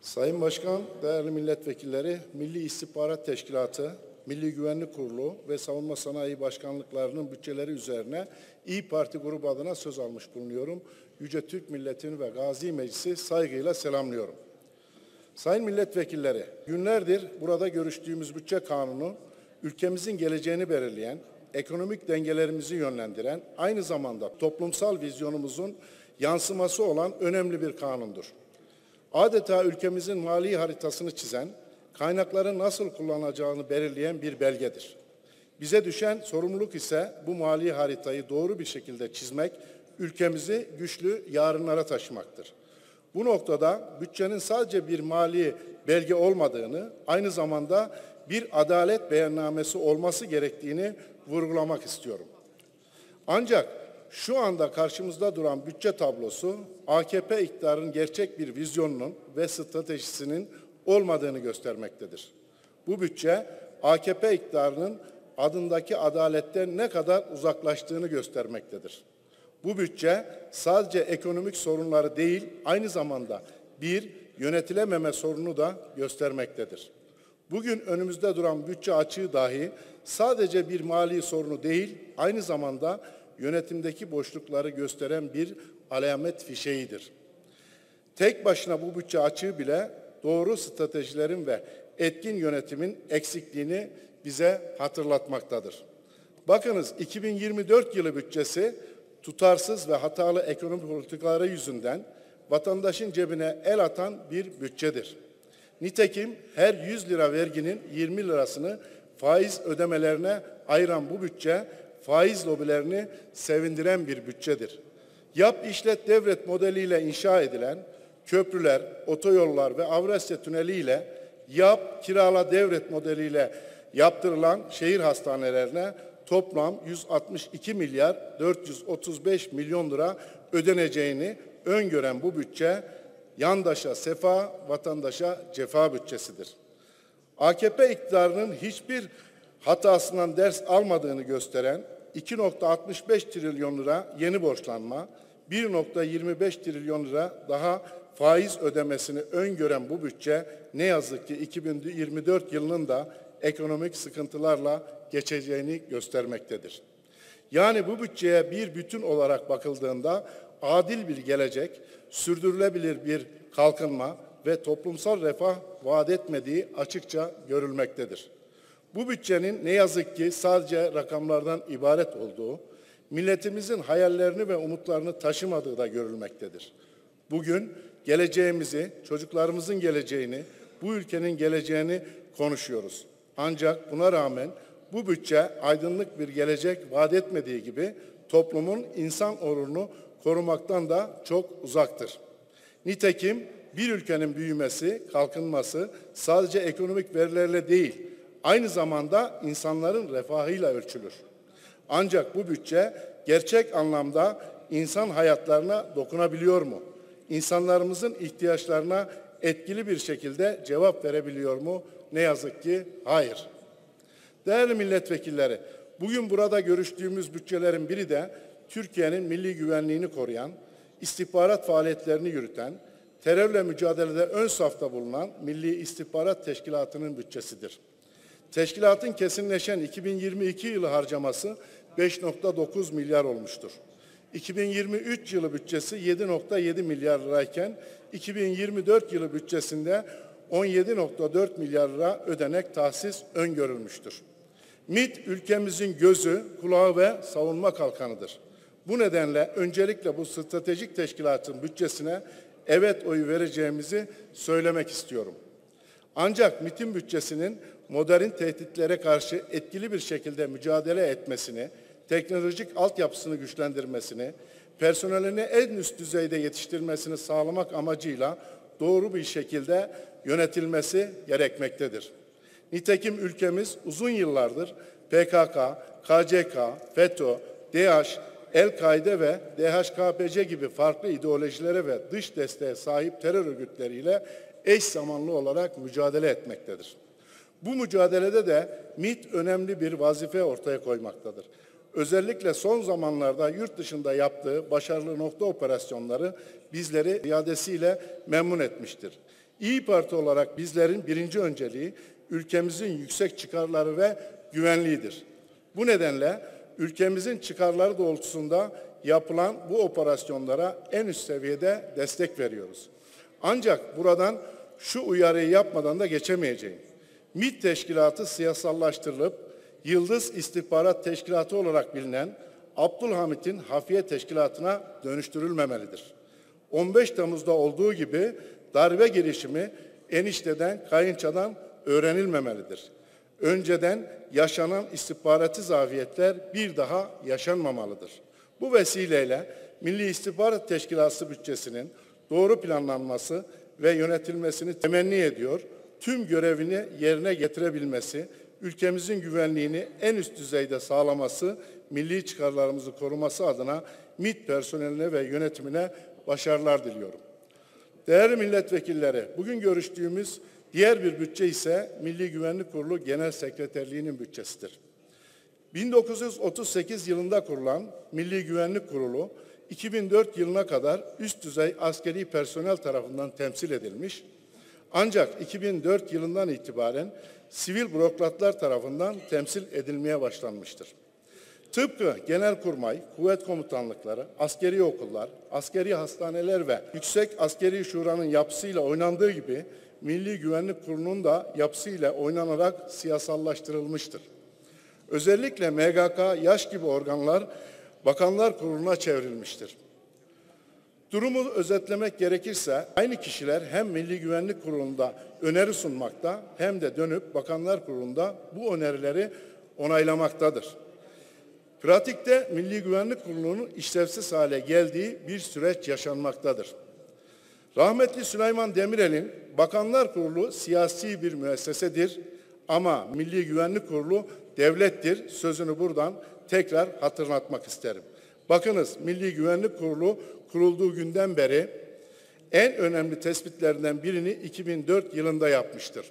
Sayın Başkan, değerli milletvekilleri, Milli İstihbarat Teşkilatı, Milli Güvenlik Kurulu ve Savunma Sanayi Başkanlıklarının bütçeleri üzerine İYİ Parti grubu adına söz almış bulunuyorum. Yüce Türk Milleti'ni ve Gazi Meclisi saygıyla selamlıyorum. Sayın milletvekilleri, günlerdir burada görüştüğümüz bütçe kanunu, ülkemizin geleceğini belirleyen, ekonomik dengelerimizi yönlendiren, aynı zamanda toplumsal vizyonumuzun yansıması olan önemli bir kanundur. Adeta ülkemizin mali haritasını çizen, kaynakları nasıl kullanacağını belirleyen bir belgedir. Bize düşen sorumluluk ise bu mali haritayı doğru bir şekilde çizmek, ülkemizi güçlü yarınlara taşımaktır. Bu noktada bütçenin sadece bir mali belge olmadığını, aynı zamanda bir adalet beyannamesi olması gerektiğini vurgulamak istiyorum. Ancak şu anda karşımızda duran bütçe tablosu, AKP iktidarının gerçek bir vizyonunun ve stratejisinin olmadığını göstermektedir. Bu bütçe, AKP iktidarının adındaki adaletten ne kadar uzaklaştığını göstermektedir. Bu bütçe sadece ekonomik sorunları değil, aynı zamanda bir yönetilememe sorunu da göstermektedir. Bugün önümüzde duran bütçe açığı dahi sadece bir mali sorunu değil, aynı zamanda yönetimdeki boşlukları gösteren bir alamet fişeğidir. Tek başına bu bütçe açığı bile doğru stratejilerin ve etkin yönetimin eksikliğini bize hatırlatmaktadır. Bakınız 2024 yılı bütçesi tutarsız ve hatalı ekonomi politikaları yüzünden vatandaşın cebine el atan bir bütçedir. Nitekim her 100 lira verginin 20 lirasını faiz ödemelerine ayıran bu bütçe, faiz lobilerini sevindiren bir bütçedir. Yap işlet devret modeliyle inşa edilen köprüler, otoyollar ve Avrasya Tüneli ile yap kirala devret modeliyle yaptırılan şehir hastanelerine toplam 162 milyar 435 milyon lira ödeneceğini öngören bu bütçe, yandaşa sefa, vatandaşa cefa bütçesidir. AKP iktidarının hiçbir hatasından ders almadığını gösteren 2,65 trilyon lira yeni borçlanma, 1,25 trilyon lira daha faiz ödemesini öngören bu bütçe ne yazık ki 2024 yılının da ekonomik sıkıntılarla geçeceğini göstermektedir. Yani bu bütçeye bir bütün olarak bakıldığında adil bir gelecek, sürdürülebilir bir kalkınma ve toplumsal refah vaat etmediği açıkça görülmektedir. Bu bütçenin ne yazık ki sadece rakamlardan ibaret olduğu, milletimizin hayallerini ve umutlarını taşımadığı da görülmektedir. Bugün geleceğimizi, çocuklarımızın geleceğini, bu ülkenin geleceğini konuşuyoruz. Ancak buna rağmen bu bütçe aydınlık bir gelecek vaat etmediği gibi toplumun insan onurunu korumaktan da çok uzaktır. Nitekim bir ülkenin büyümesi, kalkınması sadece ekonomik verilerle değil, aynı zamanda insanların refahıyla ölçülür. Ancak bu bütçe gerçek anlamda insan hayatlarına dokunabiliyor mu? İnsanlarımızın ihtiyaçlarına etkili bir şekilde cevap verebiliyor mu? Ne yazık ki hayır. Değerli milletvekilleri, bugün burada görüştüğümüz bütçelerin biri de Türkiye'nin milli güvenliğini koruyan, istihbarat faaliyetlerini yürüten, terörle mücadelede ön safta bulunan Milli İstihbarat Teşkilatı'nın bütçesidir. Teşkilatın kesinleşen 2022 yılı harcaması 5,9 milyar olmuştur. 2023 yılı bütçesi 7,7 milyar lirayken 2024 yılı bütçesinde 17,4 milyar lira ödenek tahsis öngörülmüştür. MİT ülkemizin gözü, kulağı ve savunma kalkanıdır. Bu nedenle öncelikle bu stratejik teşkilatın bütçesine evet oyu vereceğimizi söylemek istiyorum. Ancak MİT'in bütçesinin modern tehditlere karşı etkili bir şekilde mücadele etmesini, teknolojik altyapısını güçlendirmesini, personelini en üst düzeyde yetiştirmesini sağlamak amacıyla doğru bir şekilde yönetilmesi gerekmektedir. Nitekim ülkemiz uzun yıllardır PKK, KCK, FETÖ, DAEŞ, El-Kaide ve DHKPC gibi farklı ideolojilere ve dış desteğe sahip terör örgütleriyle eş zamanlı olarak mücadele etmektedir. Bu mücadelede de MİT önemli bir vazife ortaya koymaktadır. Özellikle son zamanlarda yurt dışında yaptığı başarılı nokta operasyonları bizleri iadesiyle memnun etmiştir. İYİ Parti olarak bizlerin birinci önceliği ülkemizin yüksek çıkarları ve güvenliğidir. Bu nedenle ülkemizin çıkarları doğrultusunda yapılan bu operasyonlara en üst seviyede destek veriyoruz. Ancak buradan şu uyarıyı yapmadan da geçemeyeceğim. MİT teşkilatı siyasallaştırılıp Yıldız İstihbarat Teşkilatı olarak bilinen Abdülhamit'in Hafiye Teşkilatı'na dönüştürülmemelidir. 15 Temmuz'da olduğu gibi darbe girişimi enişteden, kayınçadan öğrenilmemelidir. Önceden yaşanan istihbarati zafiyetler bir daha yaşanmamalıdır. Bu vesileyle Milli İstihbarat Teşkilatı bütçesinin doğru planlanması ve yönetilmesini temenni ediyor. Tüm görevini yerine getirebilmesi, ülkemizin güvenliğini en üst düzeyde sağlaması, milli çıkarlarımızı koruması adına MİT personeline ve yönetimine başarılar diliyorum. Değerli milletvekilleri, bugün görüştüğümüz diğer bir bütçe ise Milli Güvenlik Kurulu Genel Sekreterliği'nin bütçesidir. 1938 yılında kurulan Milli Güvenlik Kurulu, 2004 yılına kadar üst düzey askeri personel tarafından temsil edilmiş, ancak 2004 yılından itibaren sivil bürokratlar tarafından temsil edilmeye başlanmıştır. Tıpkı Genelkurmay, kuvvet komutanlıkları, askeri okullar, askeri hastaneler ve Yüksek Askeri Şura'nın yapısıyla oynandığı gibi Milli Güvenlik Kurulu'nun da yapısıyla oynanarak siyasallaştırılmıştır. Özellikle MGK, YAŞ gibi organlar Bakanlar Kurulu'na çevrilmiştir. Durumu özetlemek gerekirse aynı kişiler hem Milli Güvenlik Kurulu'nda öneri sunmakta hem de dönüp Bakanlar Kurulu'nda bu önerileri onaylamaktadır. Pratikte Milli Güvenlik Kurulu'nun işlevsiz hale geldiği bir süreç yaşanmaktadır. Rahmetli Süleyman Demirel'in Bakanlar Kurulu siyasi bir müessesedir ama Milli Güvenlik Kurulu devlettir sözünü buradan tekrar hatırlatmak isterim. Bakınız, Milli Güvenlik Kurulu kurulduğu günden beri en önemli tespitlerinden birini 2004 yılında yapmıştır.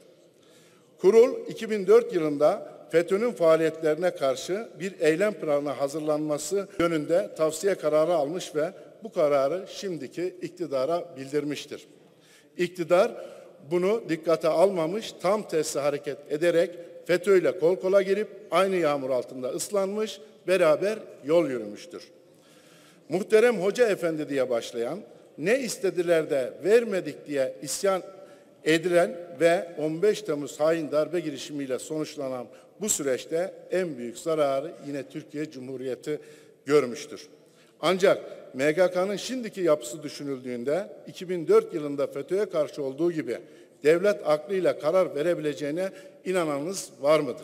Kurul 2004 yılında FETÖ'nün faaliyetlerine karşı bir eylem planı hazırlanması yönünde tavsiye kararı almış ve bu kararı şimdiki iktidara bildirmiştir. İktidar bunu dikkate almamış, tam tersi hareket ederek FETÖ ile kol kola girip aynı yağmur altında ıslanmış, beraber yol yürümüştür. Muhterem Hoca Efendi diye başlayan, ne istediler de vermedik diye isyan edilen ve 15 Temmuz hain darbe girişimiyle sonuçlanan bu süreçte en büyük zararı yine Türkiye Cumhuriyeti görmüştür. Ancak MGK'nın şimdiki yapısı düşünüldüğünde 2004 yılında FETÖ'ye karşı olduğu gibi devlet aklıyla karar verebileceğine inananınız var mıdır?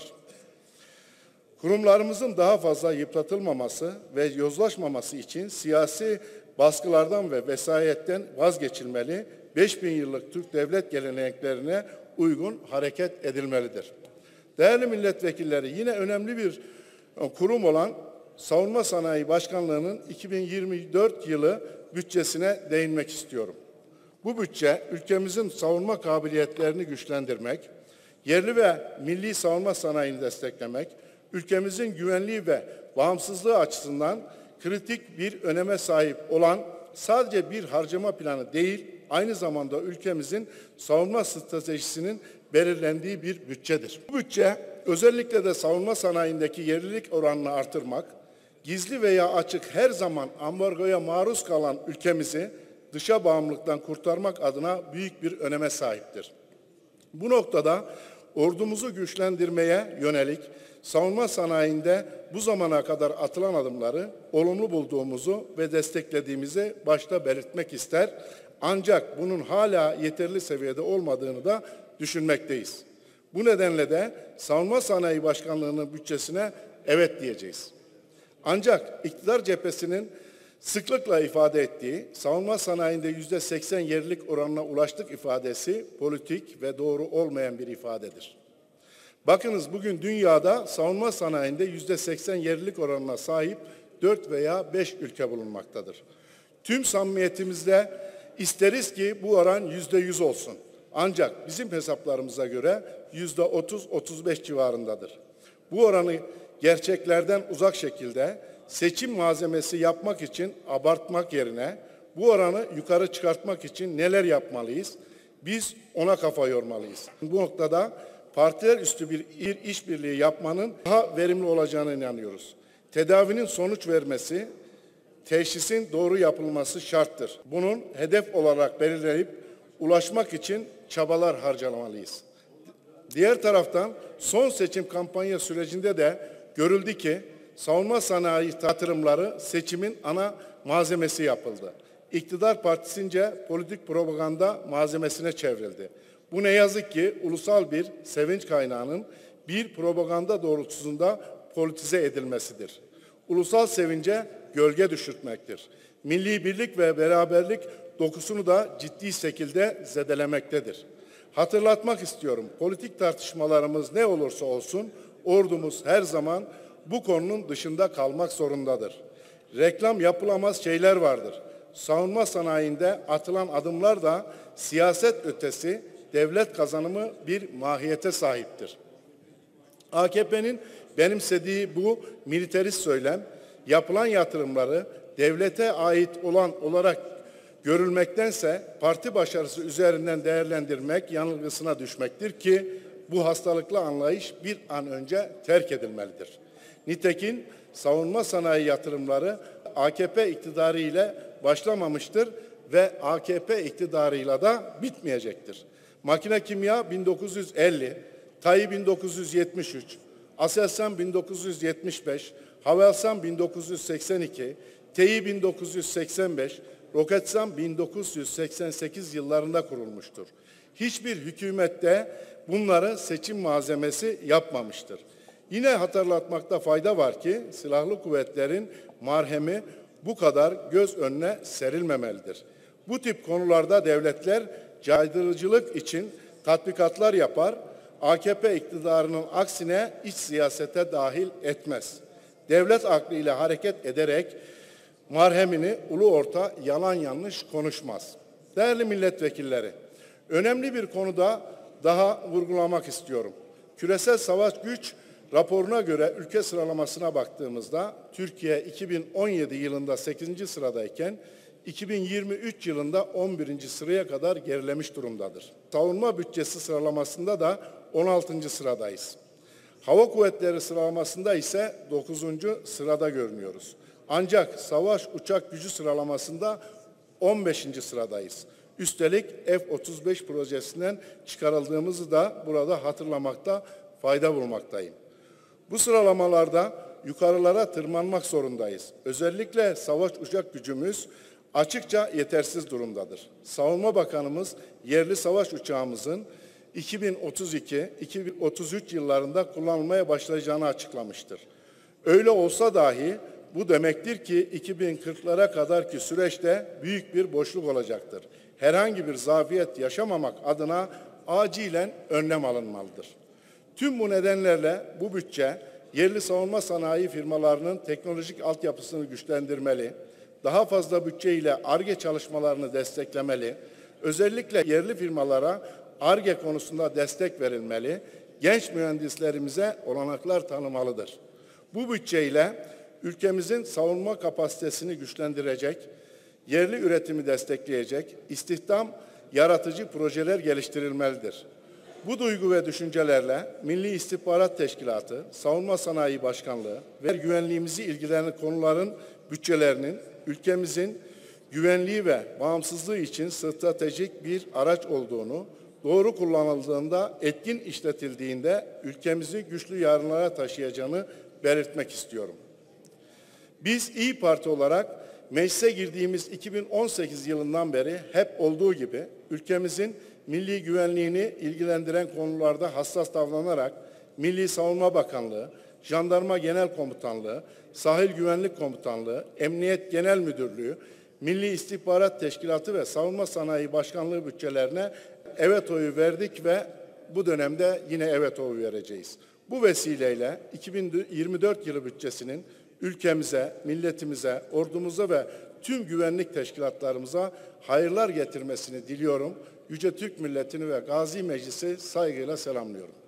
Kurumlarımızın daha fazla yıpratılmaması ve yozlaşmaması için siyasi baskılardan ve vesayetten vazgeçilmeli, 5000 yıllık Türk devlet geleneklerine uygun hareket edilmelidir. Değerli milletvekilleri, yine önemli bir kurum olan Savunma Sanayi Başkanlığı'nın 2024 yılı bütçesine değinmek istiyorum. Bu bütçe ülkemizin savunma kabiliyetlerini güçlendirmek, yerli ve milli savunma sanayini desteklemek, ülkemizin güvenliği ve bağımsızlığı açısından kritik bir öneme sahip olan sadece bir harcama planı değil, aynı zamanda ülkemizin savunma stratejisinin belirlendiği bir bütçedir. Bu bütçe özellikle de savunma sanayindeki yerlilik oranını artırmak, gizli veya açık her zaman ambargoya maruz kalan ülkemizi dışa bağımlılıktan kurtarmak adına büyük bir öneme sahiptir. Bu noktada ordumuzu güçlendirmeye yönelik savunma sanayinde bu zamana kadar atılan adımları olumlu bulduğumuzu ve desteklediğimizi başta belirtmek ister. Ancak bunun hala yeterli seviyede olmadığını da düşünmekteyiz. Bu nedenle de Savunma Sanayi Başkanlığı'nın bütçesine evet diyeceğiz. Ancak iktidar cephesinin sıklıkla ifade ettiği savunma sanayinde %80 yerlilik oranına ulaştık ifadesi politik ve doğru olmayan bir ifadedir. Bakınız, bugün dünyada savunma sanayinde %80 yerlilik oranına sahip 4 veya 5 ülke bulunmaktadır. Tüm samimiyetimizle isteriz ki bu oran %100 olsun. Ancak bizim hesaplarımıza göre %30-35 civarındadır. Bu oranı gerçeklerden uzak şekilde seçim malzemesi yapmak için abartmak yerine bu oranı yukarı çıkartmak için neler yapmalıyız? Biz ona kafa yormalıyız. Bu noktada partiler üstü bir işbirliği yapmanın daha verimli olacağına inanıyoruz. Tedavinin sonuç vermesi, teşhisin doğru yapılması şarttır. Bunun hedef olarak belirleyip ulaşmak için çabalar harcamalıyız. Diğer taraftan son seçim kampanya sürecinde de görüldü ki savunma sanayi yatırımları seçimin ana malzemesi yapıldı. İktidar partisince politik propaganda malzemesine çevrildi. Bu ne yazık ki ulusal bir sevinç kaynağının bir propaganda doğrultusunda politize edilmesidir. Ulusal sevince gölge düşürtmektir. Milli birlik ve beraberlik dokusunu da ciddi şekilde zedelemektedir. Hatırlatmak istiyorum, politik tartışmalarımız ne olursa olsun ordumuz her zaman bu konunun dışında kalmak zorundadır. Reklam yapılamaz şeyler vardır. Savunma sanayinde atılan adımlar da siyaset ötesi devlet kazanımı bir mahiyete sahiptir. AKP'nin benimsediği bu militarist söylem, yapılan yatırımları devlete ait olan olarak görülmektense parti başarısı üzerinden değerlendirmek yanılgısına düşmektir ki bu hastalıklı anlayış bir an önce terk edilmelidir. Nitekim savunma sanayi yatırımları AKP iktidarı ile başlamamıştır ve AKP iktidarıyla da bitmeyecektir. Makine Kimya 1950, TAİ 1973, Aselsan 1975, Havelsan 1982, TEİ 1985, Roketsan 1988 yıllarında kurulmuştur. Hiçbir hükümette bunları seçim malzemesi yapmamıştır. Yine hatırlatmakta fayda var ki silahlı kuvvetlerin marhemi bu kadar göz önüne serilmemelidir. Bu tip konularda devletler caydırıcılık için tatbikatlar yapar, AKP iktidarının aksine iç siyasete dahil etmez. Devlet aklıyla hareket ederek marhemini ulu orta yalan yanlış konuşmaz. Değerli milletvekilleri, önemli bir konuda daha vurgulamak istiyorum. Küresel Savaş Güç raporuna göre ülke sıralamasına baktığımızda Türkiye 2017 yılında 8. sıradayken 2023 yılında 11. sıraya kadar gerilemiş durumdadır. Savunma bütçesi sıralamasında da 16. sıradayız. Hava kuvvetleri sıralamasında ise 9. sırada görünüyoruz. Ancak savaş uçak gücü sıralamasında 15. sıradayız. Üstelik F-35 projesinden çıkarıldığımızı da burada hatırlamakta fayda bulmaktayım. Bu sıralamalarda yukarılara tırmanmak zorundayız. Özellikle savaş uçak gücümüz açıkça yetersiz durumdadır. Savunma Bakanımız yerli savaş uçağımızın 2032-2033 yıllarında kullanılmaya başlayacağını açıklamıştır. Öyle olsa dahi bu demektir ki 2040'lara kadarki süreçte büyük bir boşluk olacaktır. Herhangi bir zafiyet yaşamamak adına acilen önlem alınmalıdır. Tüm bu nedenlerle bu bütçe yerli savunma sanayi firmalarının teknolojik altyapısını güçlendirmeli, daha fazla bütçe ile Ar-Ge çalışmalarını desteklemeli, özellikle yerli firmalara Ar-Ge konusunda destek verilmeli, genç mühendislerimize olanaklar tanımalıdır. Bu bütçeyle ülkemizin savunma kapasitesini güçlendirecek, yerli üretimi destekleyecek, istihdam yaratıcı projeler geliştirilmelidir. Bu duygu ve düşüncelerle Milli İstihbarat Teşkilatı, Savunma Sanayi Başkanlığı ve güvenliğimizi ilgilenen konuların bütçelerinin ülkemizin güvenliği ve bağımsızlığı için stratejik bir araç olduğunu, doğru kullanıldığında, etkin işletildiğinde ülkemizi güçlü yarınlara taşıyacağını belirtmek istiyorum. Biz İYİ Parti olarak meclise girdiğimiz 2018 yılından beri hep olduğu gibi ülkemizin milli güvenliğini ilgilendiren konularda hassas davranarak Milli Savunma Bakanlığı, Jandarma Genel Komutanlığı, Sahil Güvenlik Komutanlığı, Emniyet Genel Müdürlüğü, Milli İstihbarat Teşkilatı ve Savunma Sanayi Başkanlığı bütçelerine evet oyu verdik ve bu dönemde yine evet oyu vereceğiz. Bu vesileyle 2024 yılı bütçesinin ülkemize, milletimize, ordumuza ve tüm güvenlik teşkilatlarımıza hayırlar getirmesini diliyorum. Yüce Türk milletini ve Gazi Meclisi saygıyla selamlıyorum.